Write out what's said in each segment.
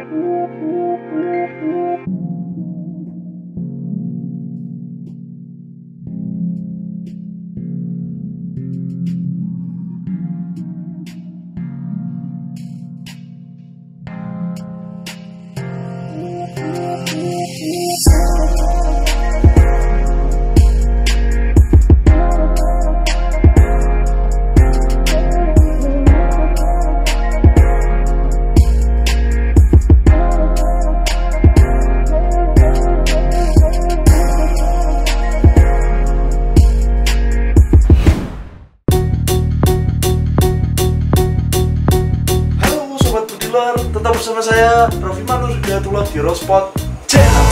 Tetap bersama saya, Raffi Manur Hidayatullah di Rospot Channel.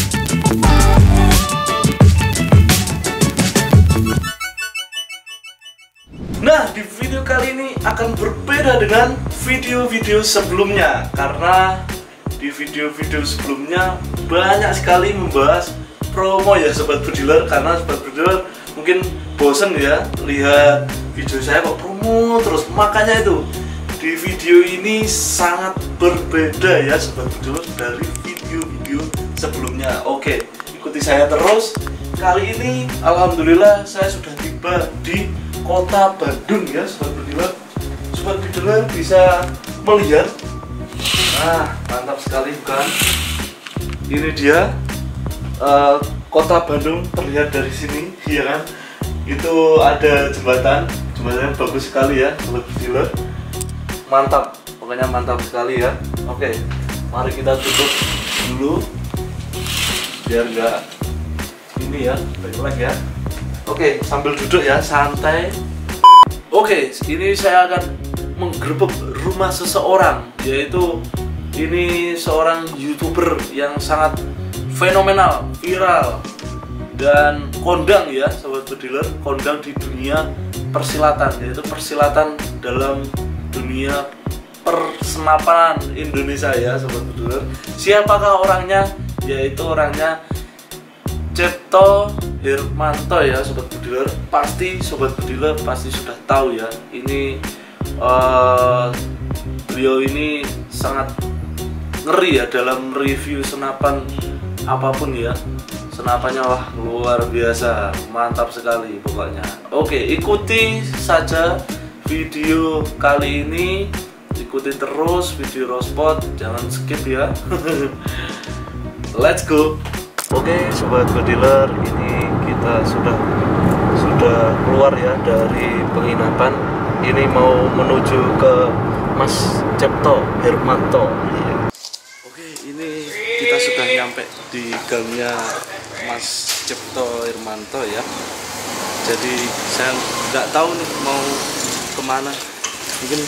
Nah, di video kali ini akan berbeda dengan video-video sebelumnya, karena di video-video sebelumnya banyak sekali membahas promo ya Sobat Bediler. Karena Sobat Bediler mungkin bosen ya lihat video saya kok promo terus, makanya itu di video ini sangat berbeda ya Sobat Bediler dari video-video sebelumnya. Oke, ikuti saya terus. Kali ini alhamdulillah saya sudah tiba di kota Bandung ya Sobat Bediler. Sobat Bediler bisa melihat. Nah, mantap sekali bukan? Ini dia kota Bandung terlihat dari sini, ya kan? Itu ada jembatannya bagus sekali ya Sobat Bediler. Mantap, pokoknya mantap sekali ya. Oke, mari kita tutup dulu biar enggak ini ya, baik-baik ya. Oke, sambil duduk ya, santai. Oke, ini saya akan menggerebek rumah seseorang, yaitu ini seorang YouTuber yang sangat fenomenal, viral, dan kondang ya Sobat Bediler, kondang di dunia persilatan, yaitu persilatan dalam dunia persenapan Indonesia ya Sobat Bediler. Siapakah orangnya? Yaitu orangnya Cipto Hermanto ya Sobat Bediler. Pasti Sobat Bediler pasti sudah tahu ya. Ini beliau ini sangat ngeri ya dalam review senapan apapun ya. Senapannya wah luar biasa, mantap sekali pokoknya. Oke, ikuti saja video kali ini, ikuti terus video Rospot, jangan skip ya. Let's go. Oke Sobat Bediler, ini kita sudah keluar ya dari penginapan. Ini mau menuju ke Mas Cipto Hermanto. Oke, ini kita sudah nyampe di gangnya Mas Cipto Hermanto ya. Jadi saya nggak tahu nih mau kemana, mungkin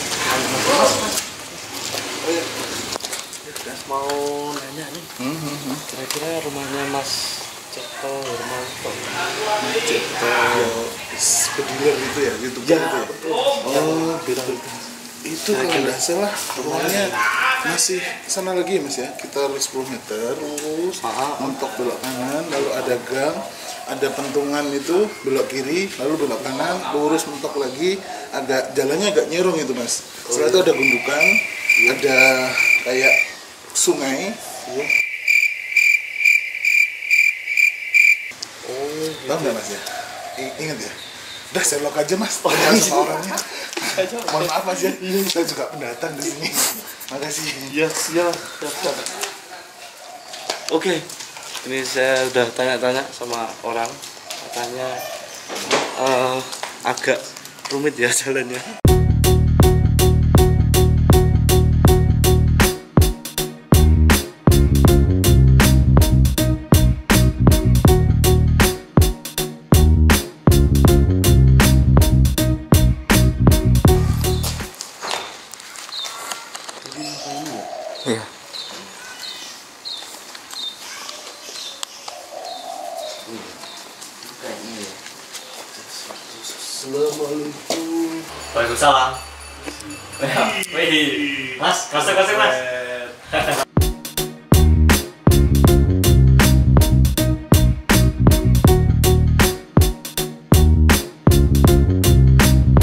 mau nanya nih, kira-kira rumahnya Mas Cipto Hermanto. Cipto Bediler itu ya, YouTube ya, itu ya? Oh, gitu. Itu kalau nggak salah rumahnya masih sana lagi Mas ya, kita 10 meter lurus, mentok belok kanan, lalu ada gang, ada pentungan itu belok kiri, lalu belok kanan, lurus mentok lagi, jalannya agak nyerong itu Mas. Setelah itu ada gundukan, ada kayak sungai. Tahu nggak Mas ya? Ingat ya? Udah saya vlog aja Mas, tanya sama orangnya. Mohon maaf Mas ya, saya juga pendatang di sini. Makasih. Ya, siap. Oke, ini saya udah tanya-tanya sama orang, katanya agak rumit ya jalannya. Iya. Assalamualaikum. Waalaikumsalam. Wih, Mas, masuk Mas.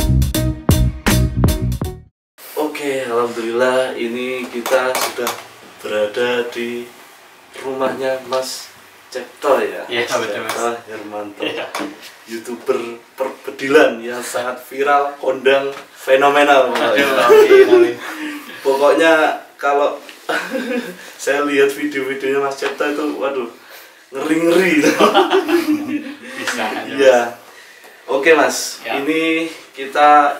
Oke, alhamdulillah ini kita sudah berada di rumahnya Mas Cipto ya. Iya, betul, Mas. Cipto Hermanto. Iya. YouTuber perbedilan yang sangat viral, kondang, fenomenal. Amin. Pokoknya kalau saya lihat video-videonya Mas Cipto itu, waduh, ngeri-ngeri. Bisa aja. Iya. Oke Mas, Ya. ini kita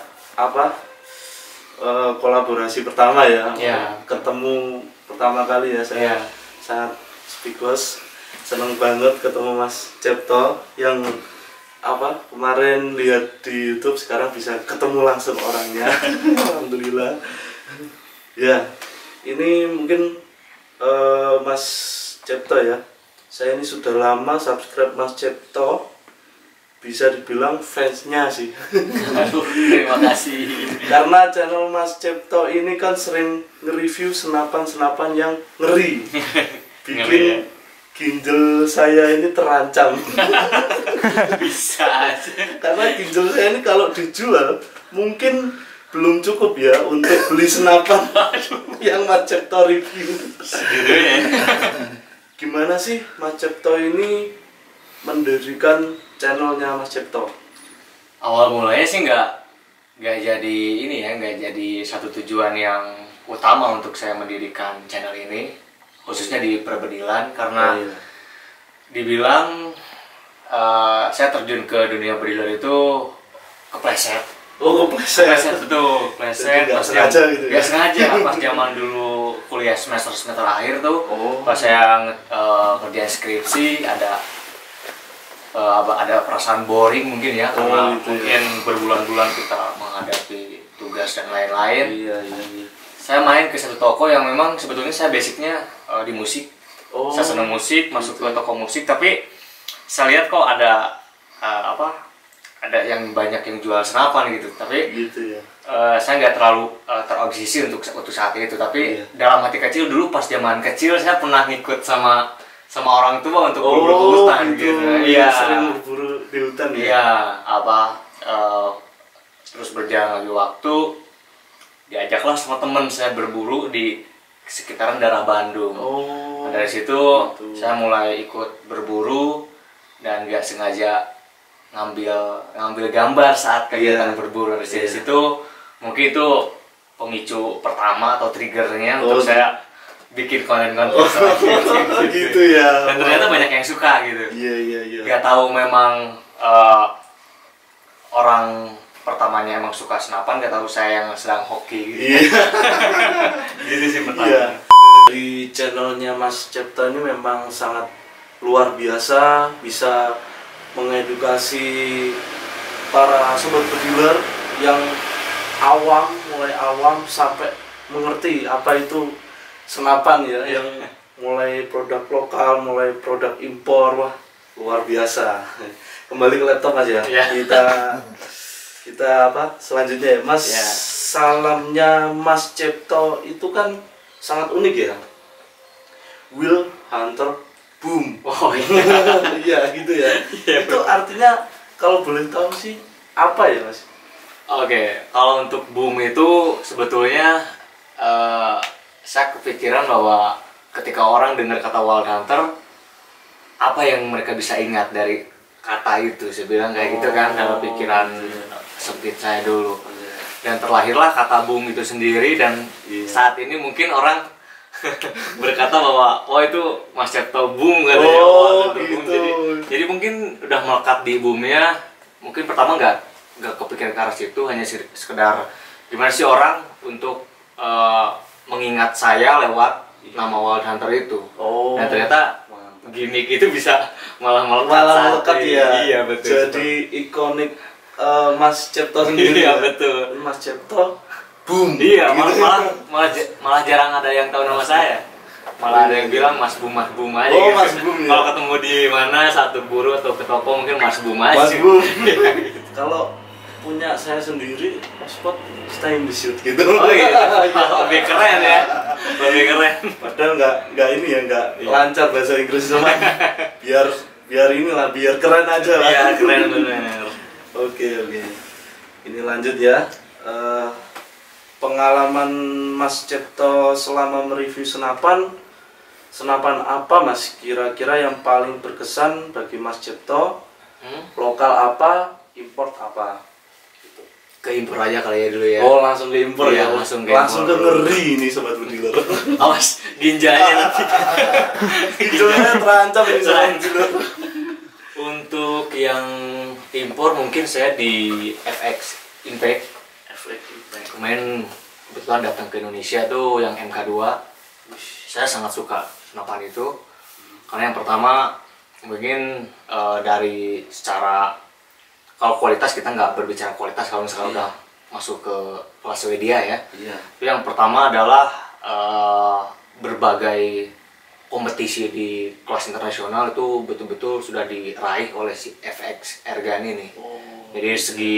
kolaborasi pertama ya. Ya. Ketemu pertama kali ya, saya Ya. sangat speechless, seneng banget ketemu Mas Cipto yang kemarin lihat di YouTube, sekarang bisa ketemu langsung orangnya. Alhamdulillah. Ya, ini mungkin Mas Cipto ya. Saya ini sudah lama subscribe Mas Cipto, bisa dibilang fansnya sih. Aduh, terima kasih. Karena channel Mas Cipto ini kan sering nge-review senapan-senapan yang ngeri. Bikin Ngeri, ya? ginjal saya ini terancam. Bisa aja. Karena ginjal saya ini kalau dijual mungkin belum cukup ya untuk beli senapan yang Mas Cipto review. Gitu ya. Gimana sih Mas Cipto ini mendirikan channelnya Mas Cipto? Awal mulanya sih nggak jadi ini ya, nggak jadi satu tujuan yang utama untuk saya mendirikan channel ini, khususnya di perbedilan, karena Oh, iya. dibilang saya terjun ke dunia bediler itu kepleset. Oh, kepleset. Betul, Jadi kepleset. nggak Pas sengaja jam- gitu ya? nggak sengaja pas zaman dulu kuliah semester akhir tuh. Oh. Pas saya kerjain skripsi ada perasaan boring mungkin ya, karena gitu ya. mungkin berbulan-bulan kita menghadapi tugas dan lain-lain. Iya. Saya main ke satu toko yang memang sebetulnya saya basicnya di musik. Oh. Saya senang musik, masuk ke toko musik, tapi saya lihat kok ada ada yang banyak yang jual senapan gitu, tapi Gitu ya. saya nggak terlalu terobsesi untuk saat itu, tapi Iya. dalam hati kecil dulu pas zaman kecil saya pernah ngikut sama orang tua untuk berburu ke hutan gitu. Iya. Sering berburu di hutan ya. Iya, terus berjalan lagi waktu, diajaklah sama teman saya berburu di sekitaran daerah Bandung. Oh. Nah, dari situ gitu. saya mulai ikut berburu dan nggak sengaja ngambil gambar saat kegiatan Iya. berburu. Dari Iya. situ mungkin itu pemicu pertama atau triggernya untuk Oh. saya bikin konten-konten selanjutnya Gitu ya. Dan ternyata banyak yang suka gitu. Iya. Gak tahu memang orang pertamanya emang suka senapan, gak tahu saya yang sedang hoki gitu. Iya. Gitu sih Iya. pertama. Di channelnya Mas Cipto ini memang sangat luar biasa, bisa mengedukasi para sobat bediler yang mulai awam sampai mengerti apa itu senapan ya, yang mulai produk lokal, mulai produk impor, wah luar biasa. Kembali ke laptop Mas ya. Iya. Kita selanjutnya ya Mas. Iya. Salamnya Mas Cipto itu kan sangat unik ya. Will Hunter Boom. Oh iya. Iya gitu ya. Iya, Itu artinya kalau boleh tahu sih apa ya Mas? Oke, kalau untuk boom itu sebetulnya saya kepikiran bahwa ketika orang dengar kata Wild Hunter, apa yang mereka bisa ingat dari kata itu? Saya bilang kayak gitu kan dalam pikiran sempit saya dulu. Dan terlahirlah kata boom itu sendiri, dan Iya. saat ini mungkin orang berkata bahwa oh itu Mas Cipto boom katanya. Oh, Wah, Hunter boom. gitu. Jadi mungkin udah melekat di boomnya. Mungkin pertama nggak kepikiran ke arah situ, hanya sekedar gimana sih orang untuk mengingat saya lewat nama Wild Hunter itu. Oh. Dan ternyata gimmick itu bisa malah melekat. Malah saat melekat ini. ya. Iya betul. Jadi ikonik Mas Cipto sendiri. Iya ya. betul. Mas Cipto boom. Iya, Gitu. malah jarang ada yang tahu nama saya. Malah ada yang bilang Mas Boom aja. Oh, gitu. Mas Boom, ya. Kalau ketemu di mana satu buru atau ke toko mungkin Mas Boom aja. Mas Boom. Kalau punya saya sendiri spot stay in the shoot gitu. Oh iya, lebih keren ya, lebih keren. Padahal nggak ini ya, nggak Iya. lancar bahasa Inggris cuma biar inilah, biar keren aja lah. Iya keren bener. Oke. Ini lanjut ya. pengalaman Mas Cipto selama mereview senapan apa Mas kira-kira yang paling berkesan bagi Mas Cipto? Lokal apa, import apa? Gitu. Ke impor aja kali ya dulu ya. Oh langsung ke impor Iya, ya? langsung ke Langsung ke impor. ngeri nih Sobat Bediler. Awas ginjalnya nanti. Ginjalnya terancam ini Sobat Terancam. Bediler. Untuk yang impor mungkin saya di FX Impact. Kemarin kebetulan datang ke Indonesia tuh yang MK2. Saya sangat suka senapan itu karena yang pertama mungkin dari secara, kalau kualitas kita nggak berbicara kualitas kalau misalnya udah masuk ke kelas Swedia ya. Iya. Itu yang pertama adalah berbagai kompetisi di kelas internasional itu betul-betul sudah diraih oleh si FX Ergani nih. Jadi segi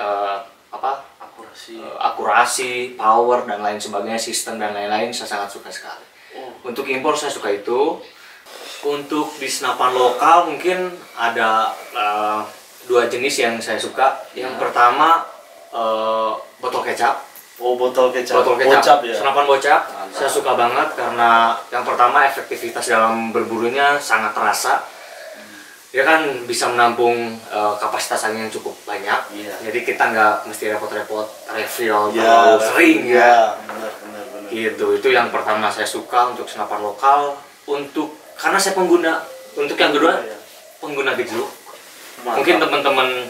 akurasi, power dan lain sebagainya, sistem dan lain-lain saya sangat suka sekali. Untuk impor saya suka itu. Untuk di senapan lokal mungkin ada dua jenis yang saya suka. Yang pertama botol kecap. Oh botol kecap. Bocap ya. Senapan bocap saya suka banget karena yang pertama efektivitas dalam berburunya sangat terasa. Dia kan bisa menampung kapasitas angin yang cukup banyak. Iya. Jadi kita nggak mesti repot-repot refill Ya, terlalu sering ya. Benar. Gitu, itu yang pertama saya suka untuk senapan lokal. Karena saya pengguna. Untuk yang kedua pengguna gejluk. Mungkin teman-teman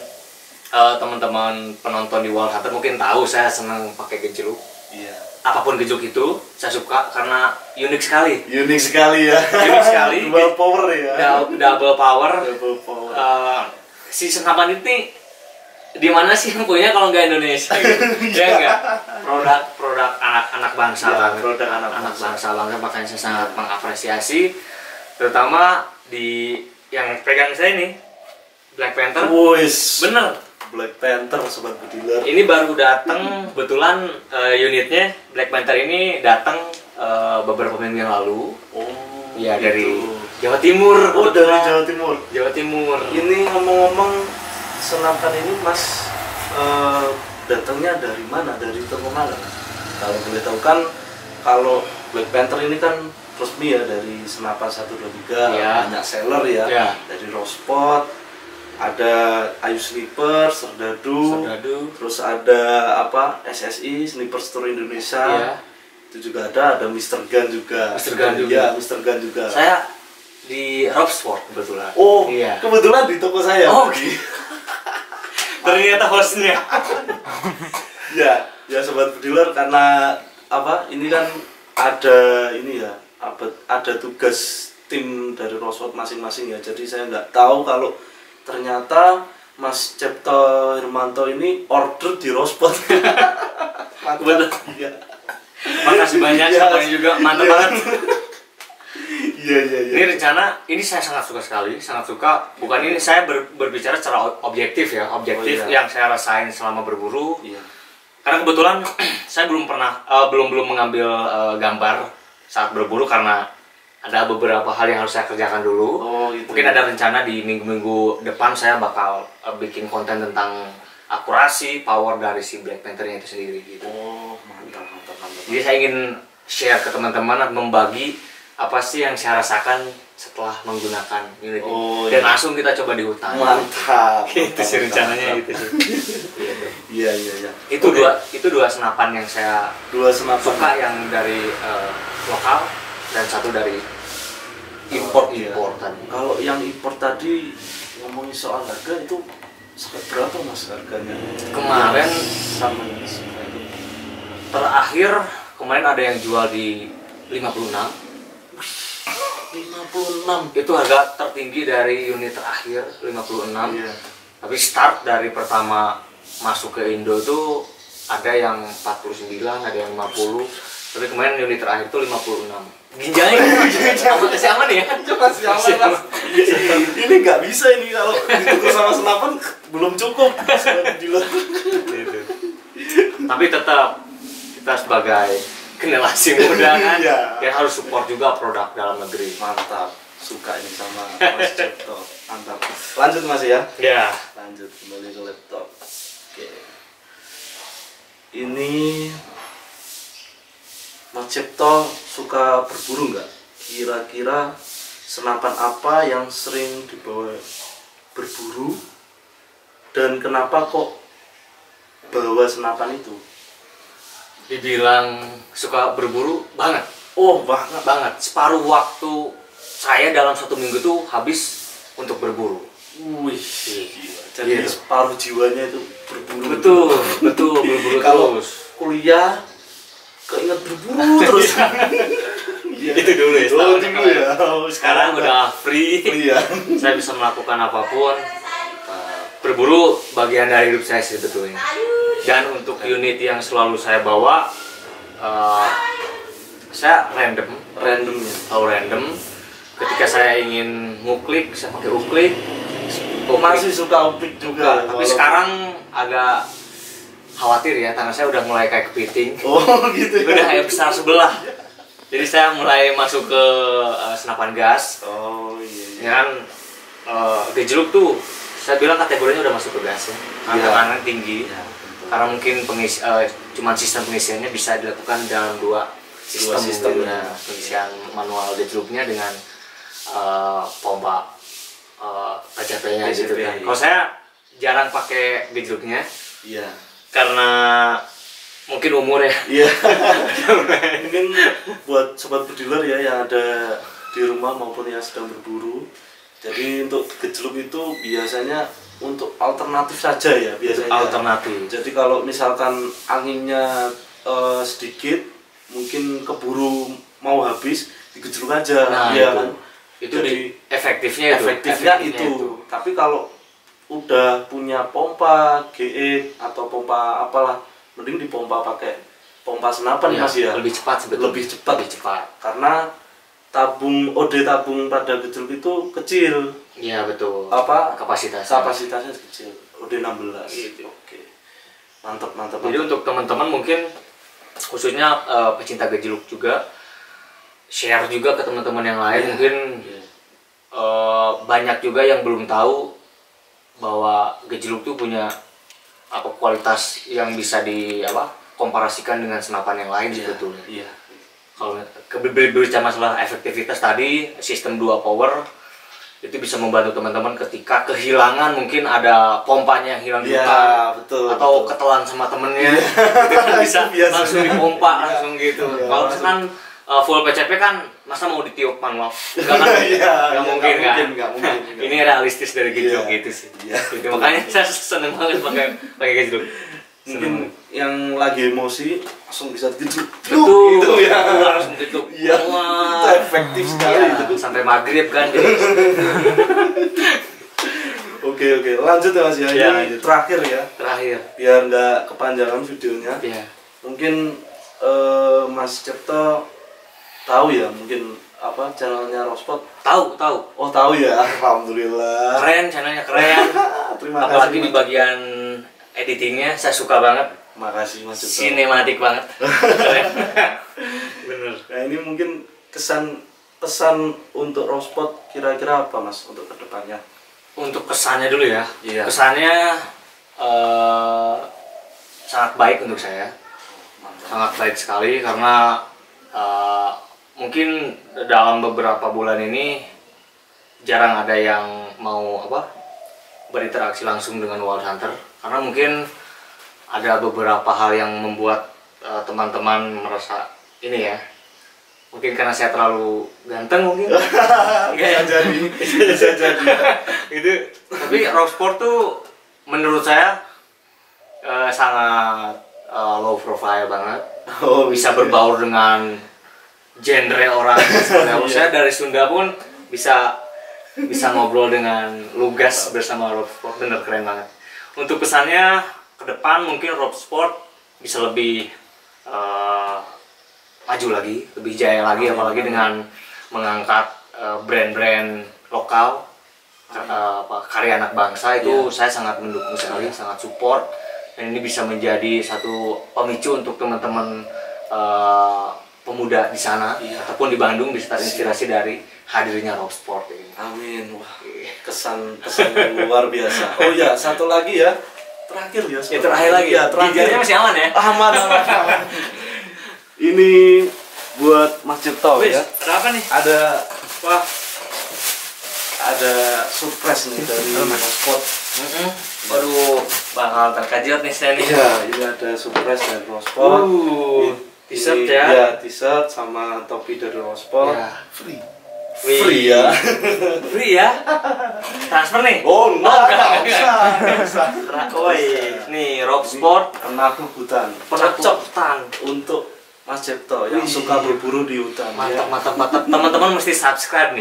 penonton di Wild Hunter mungkin tahu saya senang pakai gejluk. Iya. Apapun gejluk itu saya suka karena unik sekali. Unik sekali ya. Unik sekali. Double power ya. Double power. Double power. Si senapan ini di mana sih yang punya kalau nggak Indonesia? Ya enggak. Produk anak bangsa Ya, banget. produk anak Bangsa banget, makanya saya sangat mengapresiasi. Terutama di yang pegang saya ini Black Panther. Wis. Bener. Black Panther Sobat Bediler. Ini baru datang, kebetulan unitnya Black Panther ini datang beberapa minggu yang lalu. Oh. Ya gitu. dari Jawa Timur. Oh dari Jawa Timur. Jawa Timur. Ini ngomong-ngomong senapan ini Mas datangnya dari mana? Dari toko mana? Kalau boleh tahu kan kalau Black Panther ini kan resmi ya dari Senapan 123 Ya. banyak seller ya. Ya. Dari Rospot, ada Ayu Sniper, Serdadu, terus ada apa SSI Sniper Store Indonesia. Ya. Itu juga ada Mr. Gun juga. Mr. Gun juga. Ya, Mr. Gun juga. Saya di Rosport kebetulan. Oh, iya. kebetulan di toko saya. Oh, ternyata hostnya. Ya Sobat Bediler, karena apa? Ini kan ada ini ya, ada tugas tim dari Rospot masing-masing ya. Jadi saya nggak tahu kalau ternyata Mas Cipto Hermanto ini order di Rospot. Betul. Iya. Makasih banyak, Ya. siapanya juga mantap banget. Iya. Ini rencana, ini saya sangat suka sekali, sangat suka. Bukan ini saya berbicara secara objektif ya, objektif Oh, iya. yang saya rasain selama berburu. Iya. Karena kebetulan saya belum mengambil gambar saat berburu karena ada beberapa hal yang harus saya kerjakan dulu. Oh, gitu. Mungkin ada rencana di minggu-minggu depan saya bakal bikin konten tentang akurasi, power dari si Black Panther itu sendiri gitu. Oh, mantap. Jadi saya ingin share ke teman-teman dan membagi apa sih yang saya rasakan setelah menggunakan unit ini. Oh, Dan iya. langsung kita coba di hutan. Mantap. Itu sih rencananya itu sih. Iya. Itu Oke. dua senapan yang saya Dua senapan. suka, yang dari lokal dan satu dari import tadi. Kalau yang impor tadi ngomongin soal harga itu berapa Mas harganya? Kemarin Sama itu. terakhir kemarin ada yang jual di 56. 56. Itu harga tertinggi dari unit terakhir 56. Iya. Tapi start dari pertama masuk ke Indo itu ada yang 49, ada yang 50. Tapi kemarin unit terakhir itu 56. Ginjalnya masih aman ya? Masih aman, Mas. Ini nggak bisa ini kalau ditukar sama senapan belum cukup. Tapi tetap kita sebagai generasi muda kan Iya. ya harus support juga produk dalam negeri. Mantap. Suka ini sama Mas Cipto. Mantap. Lanjut Mas ya. Ya. Lanjut kembali ke laptop. Oke. Ini Mas Cipto suka berburu nggak? Kira-kira senapan apa yang sering dibawa berburu dan kenapa kok bawa senapan itu? Dibilang suka berburu banget. Oh banget. Banget. Separuh waktu saya dalam 1 minggu tuh habis untuk berburu. Wih, gila. Jadi separuh jiwanya itu berburu. Betul, betul berburu Kalau terus. kuliah keinget berburu terus. Iya. Itu dulu ya. Oh, dulu ya. Oh, Sekarang udah free. Iya. Saya bisa melakukan apapun. Berburu bagian dari hidup saya sebetulnya. Dan untuk unit yang selalu saya bawa, saya random Randomnya. random. Ketika saya ingin nguklik, saya pakai uklik. Masih suka upik juga. Tapi sekarang agak khawatir ya, tangan saya udah mulai kayak kepiting. Oh gitu ya. Udah kayak besar sebelah. Jadi saya mulai masuk ke senapan gas. Oh iya. Ya kan, gejluk tuh saya bilang kategorinya udah masuk ke gas ya. Angka tinggi. Ya, Karena mungkin cuman sistem pengisiannya bisa dilakukan dalam dua sistem ya. pengisian manual gejluknya dengan pompa PCP-nya gitu kan. Kalau saya jarang pakai gejluknya Iya. karena mungkin umur ya. Iya. Mungkin buat sobat bediler ya yang ada di rumah maupun yang sedang berburu. Jadi untuk gejluk itu biasanya untuk alternatif saja ya biasanya. Alternatif. Jadi kalau misalkan anginnya sedikit, mungkin keburu mau habis, digejluk aja. Nah, ya itu. kan? Itu Jadi efektifnya itu. Tapi kalau udah punya pompa GE atau pompa apalah, mending dipompa pakai pompa senapan ya, Mas ya. lebih cepat sebetulnya. Lebih cepat. Lebih cepat. Karena OD tabung pada gejluk itu kecil. Iya betul. Apa kapasitasnya kecil. OD 16. Gitu. Oke. Mantap. Jadi untuk teman-teman mungkin khususnya pecinta gejluk juga, share juga ke teman-teman yang lain. Iya. Mungkin banyak juga yang belum tahu bahwa gejluk tuh punya kualitas yang bisa komparasikan dengan senapan yang lain sebetulnya. Iya. Kalau berbicara masalah efektivitas tadi, sistem 2 power itu bisa membantu teman-teman ketika kehilangan, mungkin ada pompanya yang hilang di hutan, atau ketelan sama temennya, itu kan bisa langsung dipompa langsung gitu. Kalau misalkan full PCP kan masa mau ditiup manual? Nggak mungkin kan? Ini realistis dari gejluk gitu sih. Gitu. Makanya saya seneng banget pakai gejluk. Mungkin yang lagi emosi langsung bisa gejluk. Betul. Gitu ya. Langsung gejluk. Iya. Itu efektif sekali itu. Sampai maghrib kan. Oke, lanjut ya Mas ya. Ini terakhir ya. Terakhir. Biar nggak kepanjangan videonya. Iya. Mungkin Mas Cipto tahu ya, mungkin channelnya Rospot? Tahu. Oh tahu ya, alhamdulillah. Keren, channelnya keren. Terima kasih. Apalagi di bagian editingnya saya suka banget. Makasih Mas Cipto. Sinematik banget. Keren. Bener. Nah ini mungkin pesan untuk Rospot kira-kira apa Mas untuk kedepannya? Untuk kesannya dulu ya. Iya. Kesannya sangat baik untuk saya. Sangat baik sekali karena mungkin dalam beberapa bulan ini jarang ada yang mau berinteraksi langsung dengan Wild Hunter, karena mungkin ada beberapa hal yang membuat teman-teman merasa ini ya, mungkin karena saya terlalu ganteng mungkin. Bisa jadi. Itu tapi Rosport tuh menurut saya sangat low profile banget. Bisa berbaur dengan genre orang. Saya dari Sunda pun bisa ngobrol dengan lugas bersama Rosport. Bener keren banget. Untuk pesannya ke depan mungkin Rosport bisa lebih maju lagi, lebih jaya lagi, apalagi dengan mengangkat brand-brand lokal, karya anak bangsa itu. Saya sangat mendukung sekali, sangat support, dan ini bisa menjadi satu pemicu untuk teman-teman pemuda di sana ataupun di Bandung bisa terinspirasi dari hadirnya Rosport ini. Amin. Wah, kesan yang luar biasa. Oh ya, satu lagi ya. Terakhir ya. Terakhir lagi. Ya, terakhir. Giginya masih aman ya? Aman. Ini buat Mas Cipto Wis, ya. ada apa nih? Wah, ada surprise nih dari Rosport. Waduh, bakal terkejut nih saya nih. Iya, ini ada surprise dari Rosport. T-shirt Ini, ya. Iya, t-shirt sama topi dari Rosport. Ya. Free. Free ya. Free ya? Transfer nih? Oh, enggak usah. Woi, nih Rock Sport Penakutan. penakutan. Untuk Mas Cipto yang suka berburu di hutan. Mantap, ya. mantap. Teman-teman mesti subscribe nih.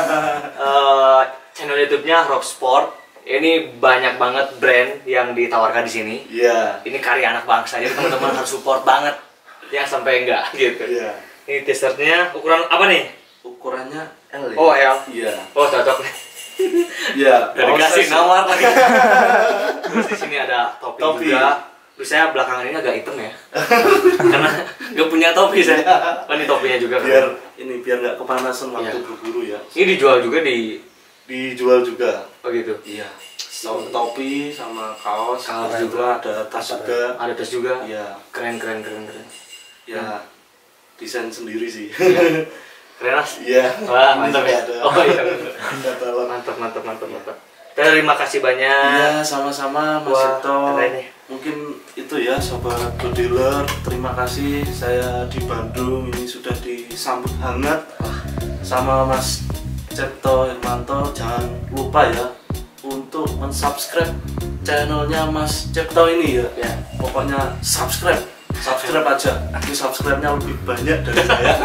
Channel YouTube-nya Rock Sport. Ini banyak banget brand yang ditawarkan di sini. Iya. Ini karya anak bangsa, jadi teman-teman harus support banget. Ya sampai enggak gitu. Iya. Ini t-shirtnya ukuran apa nih? Ukurannya L ya. Oh, L. Iya. Oh, cocok nih. Iya. Udah dikasih nawar lagi. Terus di sini ada topi, Topi. juga. Terus saya belakangan ini agak hitam ya. Karena nggak punya topi saya. Oh, ini topinya juga kan. Biar nggak kepanasan waktu Iya. berburu ya. Ini dijual juga di Dijual juga. oh gitu. Iya. Topi sama kaos. Kaos Terus juga. ada tas juga. Ada tas juga. Iya. Keren. Ya desain sendiri sih. Iya. Keren Mas. Iya. Wah, mantap ya. Ada. Oh iya. bener. Ada dalam. Mantap. Terima kasih banyak. Iya, sama-sama Mas Wah, Cipto. keren nih. Mungkin itu ya sobat bodealer. Terima kasih saya di Bandung ini sudah disambut hangat sama Mas Cipto Irmanto. Jangan lupa ya untuk mensubscribe channelnya Mas Cipto ini ya. Ya. Pokoknya subscribe aja. Aku subscribe-nya lebih banyak dari saya.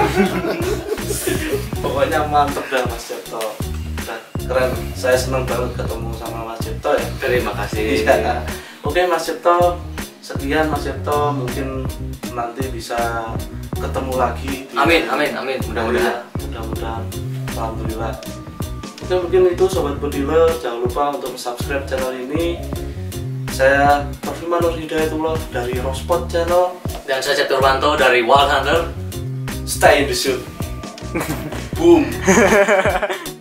Pokoknya mantep dah Mas Cipto. Keren, saya senang banget ketemu sama Mas Cipto ya. Terima kasih. Iya. Oke Mas Cipto, sekian Mas Cipto, mungkin nanti bisa ketemu lagi di... Amin. Mudah-mudahan. Mudah-mudahan. Alhamdulillah. Oke, mungkin itu sobat bodealer, jangan lupa untuk subscribe channel ini. Saya Perfilman Nur Hidayatullah dari Rosport Channel. Dan saya Cipto Irwanto dari Wild Hunter. Stay in the shoot. Boom.